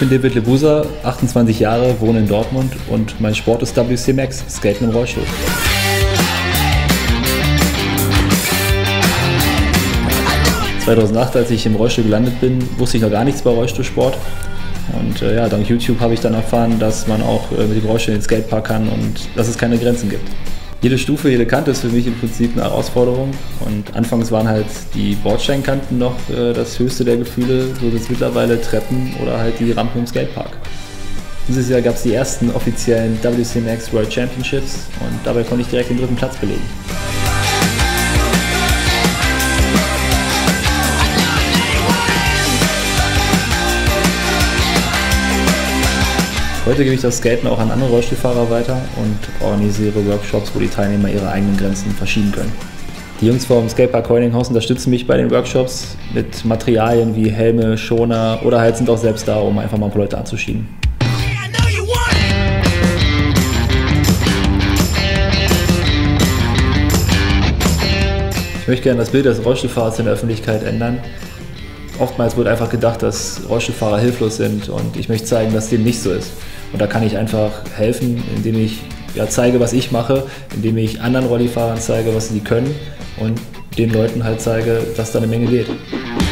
bin David Lebusa, 28 Jahre, wohne in Dortmund und mein Sport ist WC Max, Skaten im Rollstuhl. (2008), als ich im Rollstuhl gelandet bin, wusste ich noch gar nichts bei Rollstuhlsport. Und ja, dank YouTube habe ich dann erfahren, dass man auch mit dem Rollstuhl in den Skatepark kann und dass es keine Grenzen gibt. Jede Stufe, jede Kante ist für mich im Prinzip eine Herausforderung. Und anfangs waren halt die Bordsteinkanten noch das höchste der Gefühle, so sind es mittlerweile Treppen oder halt die Rampen im Skatepark. Dieses Jahr gab es die ersten offiziellen WC Max World Championships und dabei konnte ich direkt den 3. Platz belegen. Heute gebe ich das Skaten auch an andere Rollstuhlfahrer weiter und organisiere Workshops, wo die Teilnehmer ihre eigenen Grenzen verschieben können. Die Jungs vom Skatepark Heuninghausen unterstützen mich bei den Workshops mit Materialien wie Helme, Schoner oder halt sind auch selbst da, um einfach mal ein paar Leute anzuschieben. Ich möchte gerne das Bild des Rollstuhlfahrers in der Öffentlichkeit ändern. Oftmals wird einfach gedacht, dass Rollstuhlfahrer hilflos sind und ich möchte zeigen, dass dem nicht so ist. Und da kann ich einfach helfen, indem ich zeige, was ich mache, indem ich anderen Rollifahrern zeige, was sie können und den Leuten halt zeige, dass da eine Menge geht.